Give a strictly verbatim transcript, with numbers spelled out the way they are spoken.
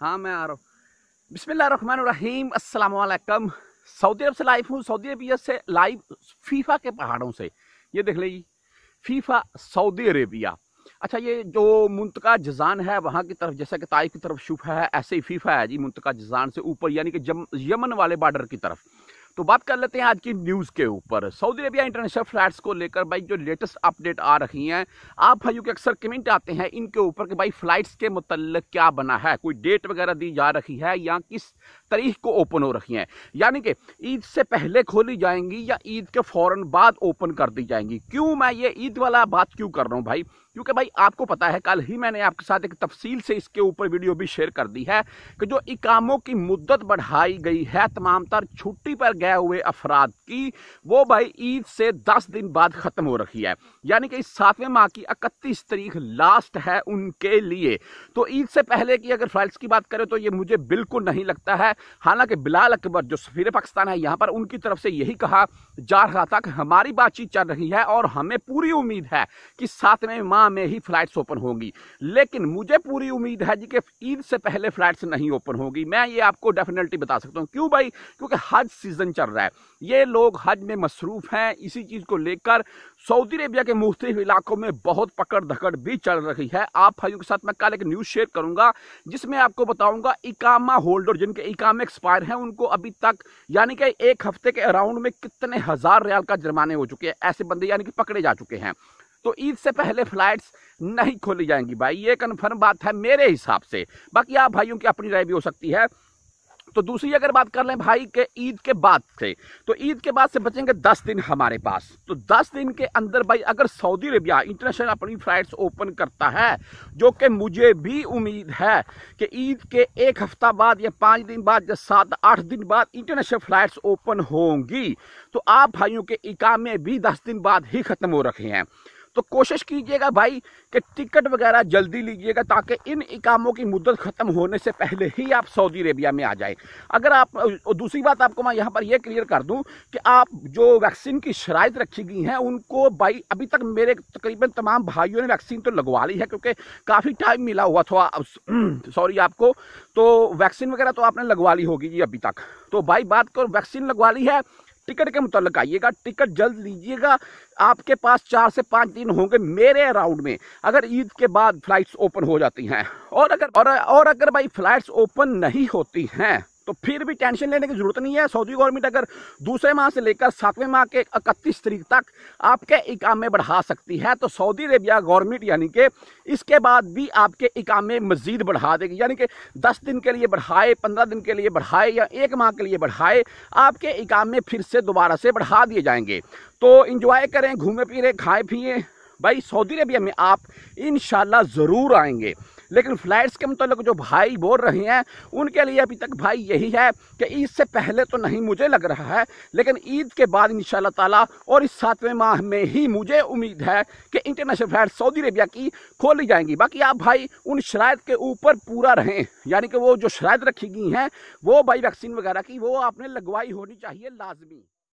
हाँ मैं आ रहा हूँ। बिस्मिल्लाहिर्रहमानिर्रहीम, अस्सलाम वालेकुम। सऊदी अरब से लाइव हूँ, सऊदी अरेबिया से लाइव, फीफा के पहाड़ों से। ये देख लीजिए, फीफा सऊदी अरेबिया। अच्छा, ये जो मुंतका जजान है वहाँ की तरफ, जैसा कि ताइफ की तरफ शुफ है, ऐसे ही फीफा है जी मुंतका जजान से ऊपर, यानी कि यमन वाले बॉर्डर की तरफ। तो बात कर लेते हैं आज की न्यूज़ के ऊपर। सऊदी अरेबिया इंटरनेशनल फ्लाइट्स को लेकर भाई जो लेटेस्ट अपडेट आ रही हैं, आप भाइयों के अक्सर कमेंट आते हैं इनके ऊपर कि भाई फ्लाइट्स के मुतल्लिक क्या बना है, कोई डेट वगैरह दी जा रही है या किस तारीख को ओपन हो रही हैं, यानी कि ईद से पहले खोली जाएंगी या ईद के फौरन बाद ओपन कर दी जाएंगी। क्यों मैं ये ईद वाला बात क्यों कर रहा हूँ भाई? क्योंकि भाई आपको पता है, कल ही मैंने आपके साथ एक तफसील से इसके ऊपर वीडियो भी शेयर कर दी है कि जो इकामों की मुद्दत बढ़ाई गई है तमाम तर छुट्टी पर गए हुए अफराद की, वो भाई ईद से दस दिन बाद ख़त्म हो रही है, यानी कि इस सातवें माह की इकतीस तारीख लास्ट है उनके लिए। तो ईद से पहले की अगर फ्लाइट्स की बात करें तो ये मुझे बिल्कुल नहीं लगता है। हालांकि बिलाल अकबर जो सफीर पाकिस्तान है यहाँ पर, उनकी तरफ से यही कहा जा रहा था कि हमारी बातचीत चल रही है और हमें पूरी उम्मीद है कि सातवें माह में ही फ्लाइट्स ओपन होंगी। लेकिन मुझे पूरी उम्मीद है जी कि ईद से पहले फ्लाइट्स नहीं ओपन होगी। मैं ये आपको डेफिनेटली बता सकता हूँ। क्यों भाई? क्योंकि हज सीजन चल रहा है, ये लोग हज में मसरूफ हैं। इसी चीज़ को लेकर सऊदी अरेबिया के मुख्तलिफ इलाकों में बहुत पकड़ धकड़ भी चल रही है। आप भाइयों के साथ मैं कल एक न्यूज़ शेयर करूंगा जिसमें आपको बताऊंगा इकामा होल्डर जिनके इकामे एक्सपायर हैं, उनको अभी तक यानी कि एक हफ्ते के अराउंड में कितने हजार रियाल का जुर्माने हो चुके हैं, ऐसे बंदे यानी कि पकड़े जा चुके हैं। तो ईद से पहले फ्लाइट्स नहीं खोली जाएंगी भाई, ये कन्फर्म बात है मेरे हिसाब से। बाकी आप भाइयों की अपनी राय भी हो सकती है। तो दूसरी अगर बात कर लें भाई के ईद के बाद से, तो ईद के बाद से बचेंगे दस दिन हमारे पास। तो दस दिन के अंदर भाई अगर सऊदी अरेबिया इंटरनेशनल अपनी फ्लाइट्स ओपन करता है, जो कि मुझे भी उम्मीद है कि ईद के एक हफ्ता बाद या पाँच दिन बाद या सात आठ दिन बाद इंटरनेशनल फ्लाइट्स ओपन होंगी, तो आप भाइयों के इकामे भी दस दिन बाद ही ख़त्म हो रखे हैं। तो कोशिश कीजिएगा भाई कि टिकट वगैरह जल्दी लीजिएगा ताकि इन इकामों की मुद्दत ख़त्म होने से पहले ही आप सऊदी अरेबिया में आ जाएं। अगर आप, और दूसरी बात आपको मैं यहाँ पर यह क्लियर कर दूँ कि आप जो वैक्सीन की शराइत रखी गई हैं उनको भाई, अभी तक मेरे तकरीबन तमाम भाइयों ने वैक्सीन तो लगवा ली है, क्योंकि काफ़ी टाइम मिला हुआ था सॉरी आपको, तो वैक्सीन वगैरह तो आपने लगवा ली होगी जी अभी तक। तो भाई बात करो, वैक्सीन लगवा ली है, टिकट के मुताल्लिक आइएगा, टिकट जल्द लीजिएगा। आपके पास चार से पाँच दिन होंगे मेरे अराउंड में अगर ईद के बाद फ्लाइट्स ओपन हो जाती हैं। और अगर और, और अगर भाई फ्लाइट्स ओपन नहीं होती हैं तो फिर भी टेंशन लेने की जरूरत नहीं है। सऊदी गवर्नमेंट अगर दूसरे माह से लेकर सातवें माह के इकतीस तारीख तक आपके इकामे बढ़ा सकती है, तो सऊदी अरेबिया गवर्नमेंट यानी कि इसके बाद भी आपके इकामे मजीद बढ़ा देगी, यानी कि दस दिन के लिए बढ़ाए, पंद्रह दिन के लिए बढ़ाए या एक माह के लिए बढ़ाए, आपके इकामे फिर से दोबारा से बढ़ा दिए जाएंगे। तो इंजॉय करें, घूमे फिरे, खाए पिए भाई। सऊदी अरेबिया में आप इंशाल्लाह ज़रूर आएंगे। लेकिन फ्लाइट्स के मतलब जो भाई बोल रहे हैं उनके लिए अभी तक भाई यही है कि ईद से पहले तो नहीं मुझे लग रहा है, लेकिन ईद के बाद इंशाल्लाह ताला और इस सातवें माह में ही मुझे उम्मीद है कि इंटरनेशनल फ्लाइट सऊदी अरेबिया की खोली जाएंगी। बाकी आप भाई उन शराइत के ऊपर पूरा रहें, यानी कि वो जो शराइत रखी गई हैं वो भाई वैक्सीन वगैरह की वो आपने लगवाई होनी चाहिए लाजमी।